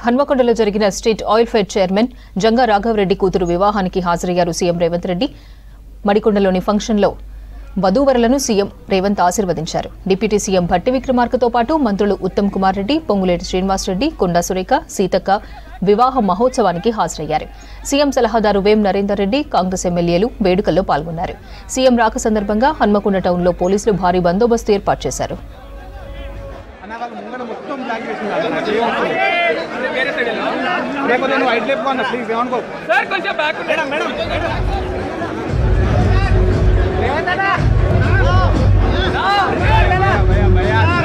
హన్మకొండలో జరిగిన state oil fed chairman Janga Raghava Reddy కూతురు వివాహానికి హాజరయ్యారు సీఎం రేవంత్ రెడ్డి. మడికొండలోని ఫంక్షన్లో వధూవరులను సీఎం రేవంత్ ఆశీర్వదించారు. డిప్యూటీ సీఎం భట్టి విక్రమార్కతో పాటు మంత్రులు ఉత్తమ్ కుమార్ రెడ్డి, పొంగులేటి శ్రీనివాసరెడ్డి, కొండా సురేఖ, సీతక్క వివాహ మహోత్సవానికి హాజరయ్యారు. సీఎం సలహాదారు వేం నరేందర్ రెడ్డి, కాంగ్రెస్ ఎమ్మెల్యేలు వేడుకల్లో పాల్గొన్నారు. సీఎం రాక సందర్భంగా హన్మకొండ టౌన్లో పోలీసులు భారీ బందోబస్తు ఏర్పాటు చేశారు. भैया